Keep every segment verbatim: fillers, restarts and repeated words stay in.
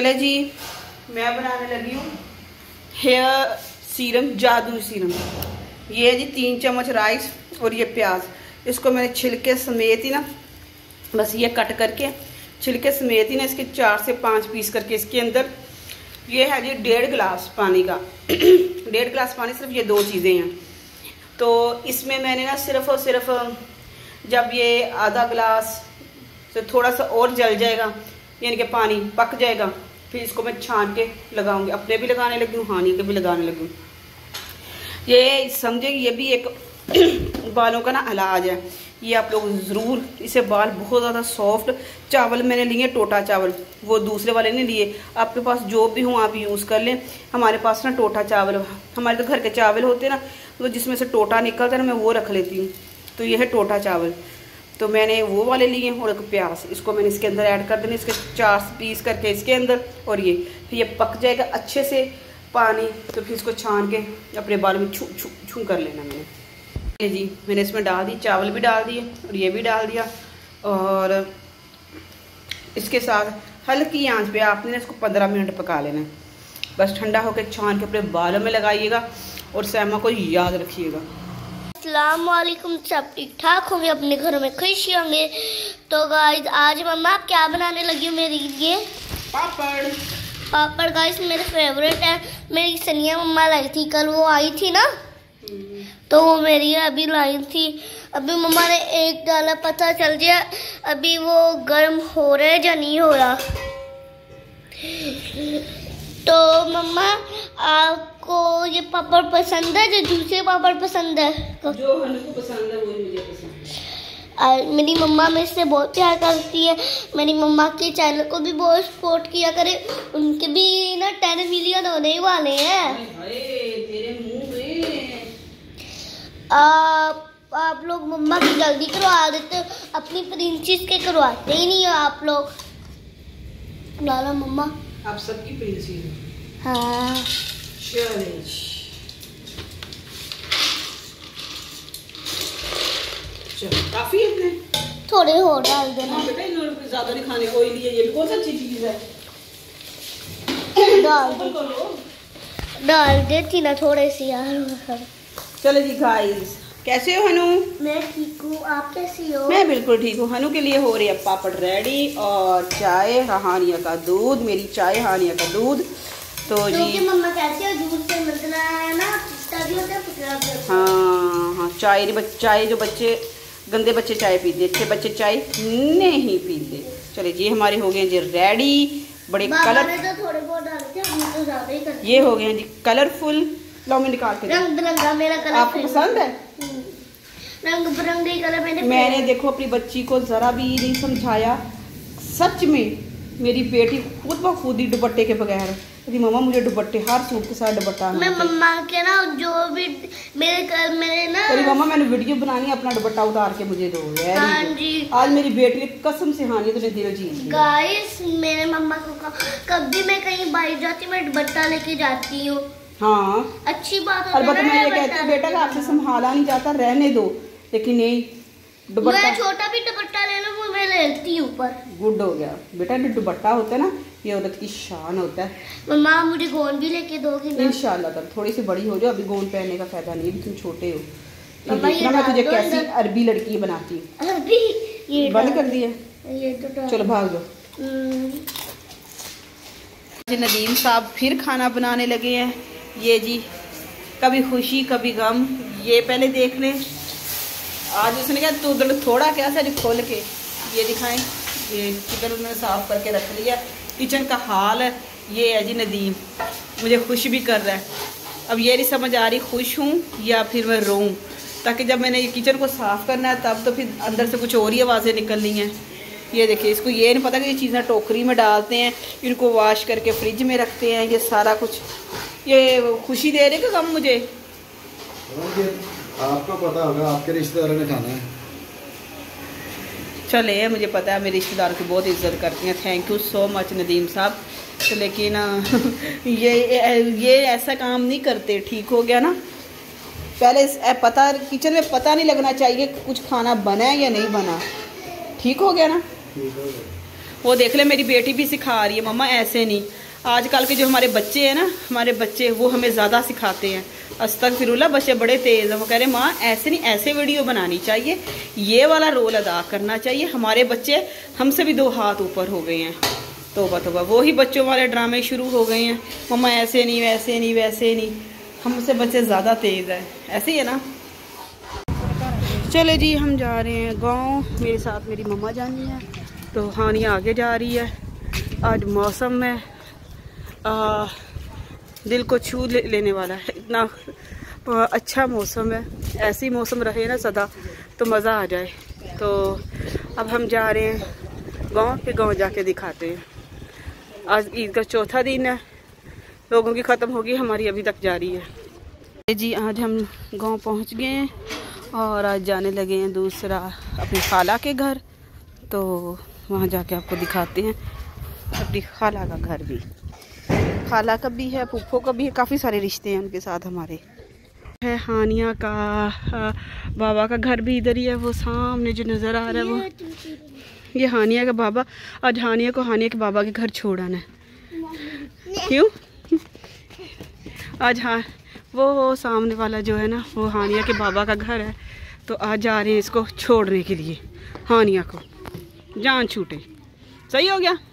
चले जी, मैं बनाने लगी हूँ हेयर सीरम, जादू सीरम। ये जी तीन चम्मच राइस और ये प्याज, इसको मैंने छिलके समेत ही ना, बस ये कट करके छिलके समेत ही ना इसके चार से पाँच पीस करके इसके अंदर, ये है जी डेढ़ गिलास पानी का डेढ़ गिलास पानी, सिर्फ ये दो चीज़ें हैं। तो इसमें मैंने ना सिर्फ और सिर्फ जब ये आधा गिलास से थोड़ा सा और जल जाएगा, यानी कि पानी पक जाएगा, फिर इसको मैं छान के लगाऊंगी। अपने भी लगाने लगी हूँ, हानि के भी लगाने लगी हूँ। ये समझे ये भी एक बालों का ना इलाज है, ये आप लोग ज़रूर, इसे बाल बहुत ज़्यादा सॉफ्ट। चावल मैंने लिए टोटा चावल, वो दूसरे वाले नहीं लिए। आपके पास जो भी हो आप यूज़ कर लें। हमारे पास ना टोटा चावल, हमारे तो घर के चावल होते हैं ना, तो जिसमें से टोटा निकलता है ना, मैं वो रख लेती हूँ। तो ये है टोटा चावल, तो मैंने वो वाले लिए। और एक प्याज, इसको मैंने इसके अंदर ऐड कर देना, इसके चार पीस करके इसके अंदर। और ये फिर ये पक जाएगा अच्छे से पानी, तो फिर इसको छान के अपने बाल में छू छू छू कर लेना। मैंने ये जी मैंने इसमें डाल दी, चावल भी डाल दिए और ये भी डाल दिया। और इसके साथ हल्की आंच पे आपने ना इसको पंद्रह मिनट पका लेना है। बस ठंडा होकर छान के अपने बालों में लगाइएगा और सैमा को याद रखिएगा। अस्सलाम वालेकुम, सब ठीक ठाक होंगे, अपने घरों में खुश होंगे। तो गाइस आज मम्मा क्या बनाने लगी हूँ मेरे लिए? पापड़। पापड़ गाइस मेरे फेवरेट है। मेरी सनिया मम्मा लाई थी कल, वो आई थी ना, तो वो मेरी अभी लाई थी। अभी मम्मा ने एक डाला, पता चल गया अभी वो गर्म हो रहा है या नहीं हो रहा। तो मम्मा आपको ये पापड़ पसंद है, जो दूसरे पापड़ पसंद है? जो हमें को पसंद है वही मुझे पसंद है। आ, मेरी मम्मा मेरे से बहुत प्यार करती है। मेरी मम्मा के चैनल को भी बहुत सपोर्ट किया करे, उनके भी ना टेन मिलियन होने ही वाले हैं। तेरे मुंह में आप आप लोग मम्मा की जल्दी करवा देते हो, अपनी प्रिंसेस के करवाते ही नहीं हो आप लोग। लाला मम्मा आप सबकी प्रिंसेस हैं। हाँ चले चलो, काफी है इतने, थोड़े और डाल देना। हाँ बेटा, इन्होंने ज्यादा नहीं खाने। ऑयल है, ये भी कौन सा अच्छी चीज है। डाल दे डाल देती ना थोड़े से यार। चलो जी गाइस, कैसे हो हनु? मैं ठीक हूँ, आप कैसी हो? मैं बिल्कुल ठीक हूँ। हनु के लिए हो रही है पापड़ रेडी, और चाय हानिया का दूध, मेरी चाय हानिया का दूध। तो जी मम्मा कहती है दूध से मतलब है ना, तभी होता है। हाँ हाँ, चाय चाय जो बच्चे गंदे बच्चे चाय पीते, अच्छे बच्चे चाय नहीं पीते। चले जी, हमारे हो गए जी रेडी, बड़े कलर तो थोड़े बहुत डालते हैं, हम तो ज्यादा ही करते। ये हो गए हैं जी कलरफुल। लो मैं निकाल के, रंग बिरंगा मेरा कलर आपको पसंद है? रंग बिरंगे कलर मैंने मैंने देखो अपनी बच्ची को जरा भी नहीं समझाया। सच में मेरी बेटी खुद ब खुद ही दुपट्टे के बगैर कहती मम्मा मुझे दुपट्टे, हर सूट के साथ दुपट्टा। मैं मम्मा के ना जो भी मेरे मेरे ना तेरी मम्मा मैंने वीडियो बनानी है, अपना दुपट्टा उतार के मुझे दो। हाँ जी, आज मेरी बेटी ने कसम से हानि तो दिल जीत लिया। गाइस मेरे मम्मा को कभी मैं कहीं बाहर जाती मैं दुपट्टा लेके जाती हूँ। हाँ अच्छी बात है। अलबत्ता मैं ये कहती हूँ बेटा आपसे संभाला नहीं जाता, रहने दो, लेकिन नहीं दुपट्टा। मैं छोटा भी दुपट्टा ले लूँ मैं लेती हूँ ऊपर। गुड हो गया बेटा, जो दुपट्टा होता है ना ये औरत की शान होता है। मम्मा मुझे गोंद भी लेके दोगी ना? इंशाल्लाह तब थोड़ी सी बड़ी हो जाओ, अभी गोंद पहनने का फायदा नहीं है, तुम छोटे हो। मम्मा ये मैं तुझे डाल दो कैसी अंदर। अरबी लड़की बनाती हूँ। अभी ये बंद कर दिया, ये तो डाल। चलो भाग दो। जी नदीम साहब फिर खाना बनाने लगे हैं। ये जी कभी खुशी कभी गम, ये पहले देख लें। आज उसने क्या तो थोड़ा क्या सा खोल के ये दिखाएं। ये चिकन उन्होंने साफ करके रख लिया। किचन का हाल है ये है जी नदीम, मुझे खुश भी कर रहा है। अब ये नहीं समझ आ रही खुश हूँ या फिर मैं रोऊं, ताकि जब मैंने ये किचन को साफ़ करना है तब तो फिर अंदर से कुछ और ही आवाज़ें निकलनी हैं। ये देखिए, इसको ये नहीं पता कि ये चीज़ें टोकरी में डालते हैं, इनको वॉश करके फ्रिज में रखते हैं, ये सारा कुछ। ये खुशी दे रहे कि कम मुझे? आपको पता होगा, आपके रिश्तेदारों ने खाना है। चले मुझे पता है मेरे रिश्तेदार की बहुत इज्जत करती हैं, thank you so much Nadeem साहब। तो लेकिन ये ये ऐसा काम नहीं करते, ठीक हो गया ना। पहले पता किचन में पता नहीं लगना चाहिए कुछ खाना बना है या नहीं बना, ठीक हो गया ना। वो देख ले मेरी बेटी भी सिखा रही है, मम्मा ऐसे नहीं। आजकल के जो हमारे बच्चे हैं ना, हमारे बच्चे वो हमें ज़्यादा सिखाते हैं। अस्तगफिरुल्लाह, बच्चे बड़े तेज़ हैं। वो कह रहे माँ ऐसे नहीं, ऐसे वीडियो बनानी चाहिए, ये वाला रोल अदा करना चाहिए। हमारे बच्चे हमसे भी दो हाथ ऊपर हो गए हैं। तोबा तोबा, वो ही बच्चों वाले ड्रामे शुरू हो गए हैं। मम्मा ऐसे नहीं, वैसे नहीं, वैसे नहीं। हमसे बच्चे ज़्यादा तेज़ है, ऐसे ही है ना। चले जी, हम जा रहे हैं गांव। मेरे साथ मेरी मम्मा जानी है, तो हानिया आगे जा रही है। आज मौसम में आ, दिल को छू ले, लेने वाला है। इतना आ, अच्छा मौसम है। ऐसी मौसम रहे ना सदा तो मज़ा आ जाए। तो अब हम जा रहे हैं गांव, के गांव जाके दिखाते हैं। आज ईद का चौथा दिन है, लोगों की ख़त्म होगी, हमारी अभी तक जारी है जी। आज हम गांव पहुंच गए हैं और आज जाने लगे हैं दूसरा अपनी खाला के घर। तो वहां जाके आपको दिखाते हैं अपनी खाला का घर भी। खाला का भी है, फूफो का भी है, काफ़ी सारे रिश्ते हैं उनके साथ हमारे। है हानिया का बाबा का घर भी इधर ही है, वो सामने जो नज़र आ रहा है वो ये हानिया का बाबा। आज हानिया को हानिया के बाबा के घर छोड़ आना है। क्यों? आज हाँ, वो सामने वाला जो है ना, वो हानिया के बाबा का घर है। तो आज जा रहे हैं इसको छोड़ने के लिए, हानिया को, जान छूटे। सही हो गया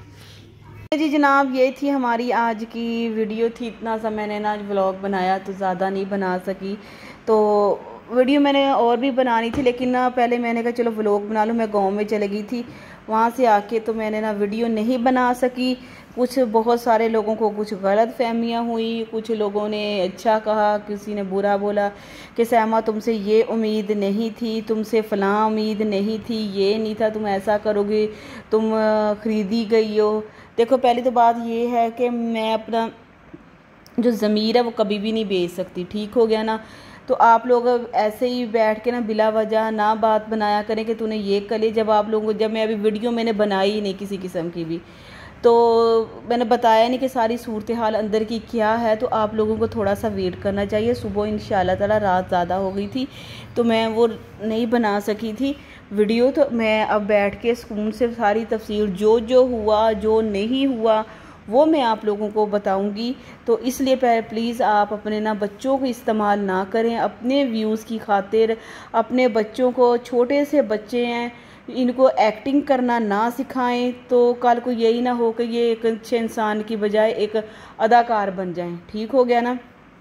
जी जनाब। ये थी हमारी आज की वीडियो थी। इतना सा मैंने ना व्लॉग बनाया, तो ज़्यादा नहीं बना सकी। तो वीडियो मैंने और भी बनानी थी, लेकिन ना पहले मैंने कहा चलो व्लॉग बना लूँ। मैं गांव में चली गई थी, वहाँ से आके तो मैंने ना वीडियो नहीं बना सकी। कुछ बहुत सारे लोगों को कुछ गलत फहमियाँ हुई, कुछ लोगों ने अच्छा कहा, किसी ने बुरा बोला कि सैमा तुमसे ये उम्मीद नहीं थी, तुमसे फ़लाँ उम्मीद नहीं थी, ये नहीं था, तुम ऐसा करोगे, तुम ख़रीदी गई हो। देखो पहली तो बात ये है कि मैं अपना जो ज़मीर है वो कभी भी नहीं बेच सकती, ठीक हो गया ना। तो आप लोग ऐसे ही बैठ के ना बिला वजह ना बात बनाया करें कि तूने ये कर लिया। जब आप लोगों को, जब मैं अभी वीडियो मैंने बनाई ही नहीं किसी किस्म की भी, तो मैंने बताया नहीं कि सारी सूरत हाल अंदर की क्या है। तो आप लोगों को थोड़ा सा वेट करना चाहिए। सुबह इंशाल्लाह ताला रात ज़्यादा हो गई थी तो मैं वो नहीं बना सकी थी वीडियो। तो मैं अब बैठ के सुकून से सारी तफसीर जो जो हुआ, जो नहीं हुआ, वो मैं आप लोगों को बताऊंगी। तो इसलिए प्लीज़ आप अपने ना बच्चों को इस्तेमाल ना करें अपने व्यूज़ की खातिर। अपने बच्चों को, छोटे से बच्चे हैं, इनको एक्टिंग करना ना सिखाएं। तो कल को यही ना हो कि ये एक अच्छे इंसान की बजाय एक अदाकार बन जाएं, ठीक हो गया ना।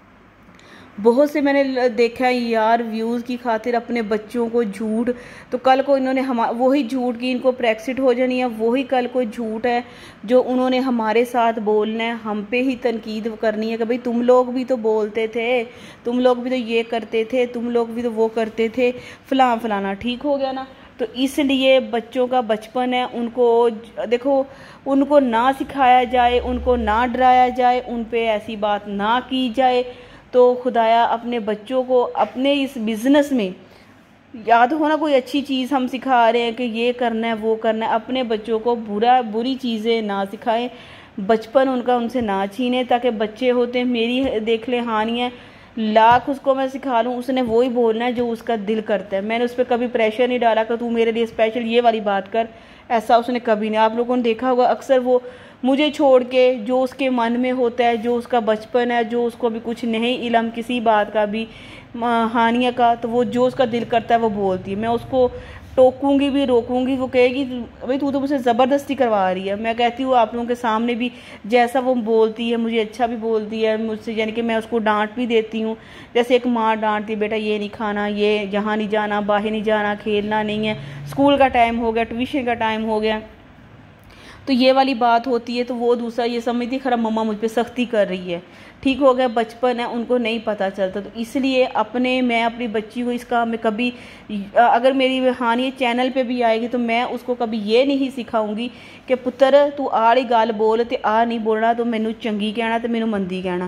बहुत से मैंने देखा है यार व्यूज़ की खातिर अपने बच्चों को झूठ, तो कल को इन्होंने हम वही झूठ की इनको प्रैक्टिस हो जानी है। वही कल को झूठ है जो उन्होंने हमारे साथ बोलना है, हम पे ही तनकीद करनी है कि भाई तुम लोग भी तो बोलते थे, तुम लोग भी तो ये करते थे, तुम लोग भी तो वो करते थे, फलां फलाना, ठीक हो गया ना। तो इसलिए बच्चों का बचपन है, उनको देखो, उनको ना सिखाया जाए, उनको ना डराया जाए, उन पे ऐसी बात ना की जाए। तो खुदाया अपने बच्चों को अपने इस बिज़नेस में याद हो ना, कोई अच्छी चीज़ हम सिखा रहे हैं कि ये करना है वो करना है, अपने बच्चों को बुरा बुरी चीज़ें ना सिखाएं, बचपन उनका उनसे ना छीने। ताकि बच्चे होते हैं, मेरी देख ले हानिया, लाख उसको मैं सिखा लूँ, उसने वही बोलना है जो उसका दिल करता है। मैंने उस पर कभी प्रेशर नहीं डाला कि तू मेरे लिए स्पेशल ये वाली बात कर, ऐसा उसने कभी नहीं। आप लोगों ने देखा होगा अक्सर वो मुझे छोड़ के जो उसके मन में होता है, जो उसका बचपन है, जो उसको अभी कुछ नहीं इलम किसी बात का भी हानिया का, तो वो जो उसका दिल करता है वो बोलती है। मैं उसको टोकूंगी भी, रोकूंगी, वो कहेगी भाई तू तो मुझसे ज़बरदस्ती करवा रही है। मैं कहती हूँ आप लोगों के सामने भी जैसा वो बोलती है, मुझे अच्छा भी बोलती है मुझसे, यानी कि मैं उसको डांट भी देती हूँ। जैसे एक माँ डांटती है, बेटा ये नहीं खाना, ये यहाँ नहीं जाना, बाहर नहीं जाना, खेलना नहीं है, स्कूल का टाइम हो गया, ट्यूशन का टाइम हो गया, तो ये वाली बात होती है। तो वो दूसरा ये समझती खरा मम्मा मुझ पे सख्ती कर रही है, ठीक हो गया, बचपन है, उनको नहीं पता चलता। तो इसलिए अपने मैं अपनी बच्ची को इसका मैं कभी, अगर मेरी हानि चैनल पे भी आएगी तो मैं उसको कभी ये नहीं सिखाऊंगी कि पुत्र तू आड़ी गल बोल ते आ नहीं बोलना, तो मैनू चंगी कहना तो मैनू मंदी कहना।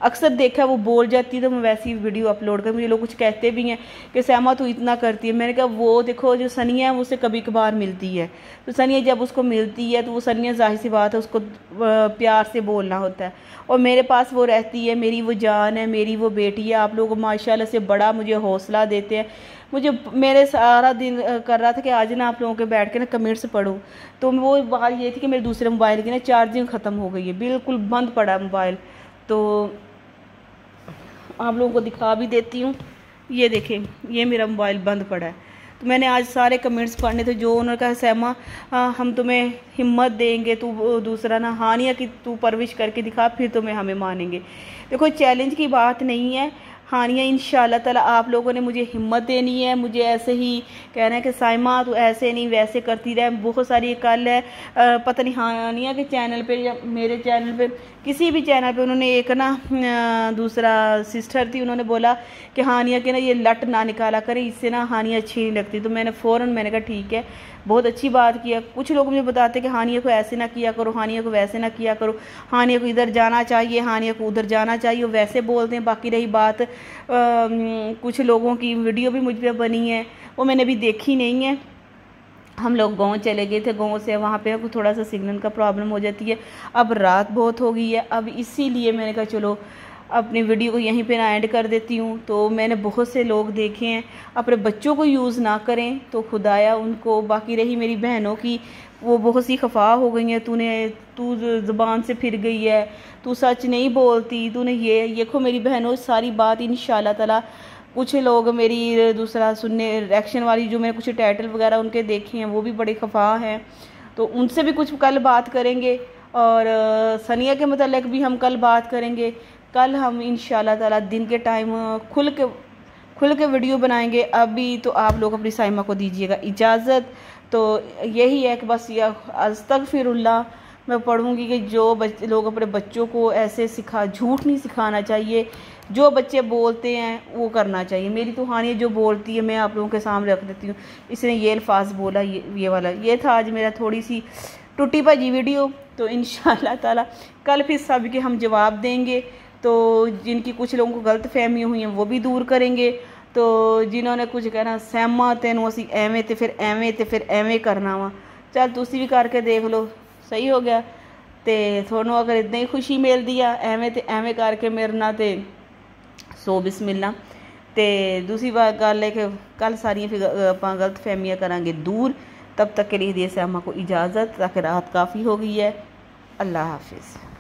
अक्सर देखा वो बोल जाती है तो मैं वैसी वीडियो अपलोड कर। मुझे लोग कुछ कहते भी हैं कि सैमा तू इतना करती है। मैंने कहा वो देखो जो सनिया है वो उसे कभी कभार मिलती है, तो सनिया जब उसको मिलती है तो वो सनिया जाहिर सी बात है उसको प्यार से बोलना होता है। और मेरे पास वो रहती है, मेरी वो जान है, मेरी वो बेटी है। आप लोग माशाल्लाह से बड़ा मुझे हौसला देते हैं। मुझे मेरे सारा दिन कर रहा था कि आज ना आप लोगों के बैठ के ना कमेंट्स पढ़ूँ, तो वो बात ये थी कि मेरे दूसरे मोबाइल की ना चार्जिंग ख़त्म हो गई है, बिल्कुल बंद पड़ा मोबाइल। तो आप लोगों को दिखा भी देती हूँ, ये देखें ये मेरा मोबाइल बंद पड़ा है। तो मैंने आज सारे कमेंट्स पढ़ने थे जो उन्होंने कहा सैमा हम तुम्हें हिम्मत देंगे, तू दूसरा ना हानिया की तू परवरिश करके दिखा फिर तुम्हें हमें मानेंगे। देखो चैलेंज की बात नहीं है हानिया, इंशाल्लाह ताला आप लोगों ने मुझे हिम्मत देनी है, मुझे ऐसे ही कहना है कि साइमा तू ऐसे नहीं वैसे करती रहे। बहुत सारी कल है आ, पता नहीं हानिया के चैनल पे या मेरे चैनल पे किसी भी चैनल पे उन्होंने एक ना दूसरा सिस्टर थी, उन्होंने बोला कि हानिया के ना ये लट ना निकाला करें, इससे ना हानिया अच्छी नहीं लगती। तो मैंने फ़ौरन मैंने कहा ठीक है, बहुत अच्छी बात किया। कुछ लोग मुझे बताते कि हानिया को ऐसे ना किया करो, हानिया को वैसे ना किया करो, हानिया को इधर जाना चाहिए, हानिया को उधर जाना चाहिए, वो वैसे बोलते हैं। बाकी रही बात आ, कुछ लोगों की वीडियो भी मुझ पर बनी है, वो मैंने अभी देखी नहीं है। हम लोग गांव चले गए थे, गांव से वहाँ पे थोड़ा सा सिग्नल का प्रॉब्लम हो जाती है। अब रात बहुत हो गई है, अब इसीलिए मैंने कहा चलो अपनी वीडियो को यहीं पे ना एंड कर देती हूँ। तो मैंने बहुत से लोग देखे हैं अपने बच्चों को यूज़ ना करें तो खुदाया उनको। बाकी रही मेरी बहनों की, वो बहुत सी खफा हो गई हैं, तूने तू ज़ुबान से फिर गई है, तू सच नहीं बोलती, तूने ये देखो मेरी बहनों सारी बात इंशाल्लाह ताला। कुछ लोग मेरी दूसरा सुनने रिएक्शन वाली जो मैंने कुछ टाइटल वगैरह उनके देखे हैं वो भी बड़े खफा हैं, तो उनसे भी कुछ कल बात करेंगे। और सनिया के मतलब भी हम कल बात करेंगे। कल हम इंशाल्लाह ताला दिन के टाइम खुल के खुल के वीडियो बनाएंगे। अभी तो आप लोग अपनी साइमा को दीजिएगा इजाज़त। तो यही है कि बस ये अस्तगफिरुल्लाह मैं पढ़ूँगी कि जो बच्चे लोग अपने बच्चों को ऐसे सिखा झूठ नहीं सिखाना चाहिए, जो बच्चे बोलते हैं वो करना चाहिए। मेरी तो हानिया जो बोलती है मैं आप लोगों के सामने रख देती हूँ, इसने ये अल्फाज बोला, ये ये वाला। ये था आज मेरा थोड़ी सी टूटी भाजी वीडियो। तो इंशाल्लाह ताला कल फिर सब के हम जवाब देंगे। तो जिनकी कुछ लोगों को गलत फहमियाँ हुई हैं वो भी दूर करेंगे। तो जिन्होंने कुछ कहना सहमा तेन असी एवें तो फिर एवें तो फिर एवें करना वा, चल तुसी भी करके देख लो सही हो गया। तो थोनों अगर इतना ही खुशी मिलती है एवें तो एवें करके मेरे ना तो सो बिस्मिल्ला। तो दूसरी बात गल है कि कल सारियाँ फिर आप गलत फहमियाँ करांगे दूर। तब तक के लिए दिए सहमा को इजाज़त, ताकि रात काफ़ी हो गई है। अल्लाह हाफिज़।